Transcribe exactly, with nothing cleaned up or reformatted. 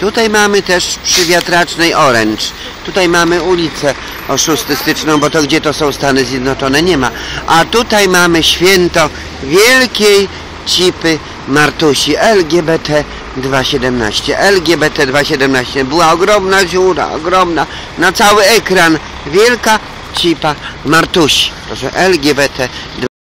Tutaj mamy też przy Wiatracznej Orange. Tutaj mamy ulicę oszustystyczną, bo to gdzie to są Stany Zjednoczone nie ma. A tutaj mamy święto wielkiej cipy Martusi L G B T dwieście siedemnaście. L G B T dwieście siedemnaście. Była ogromna dziura, ogromna, na cały ekran. Wielka cipa Martusi. Proszę, L G B T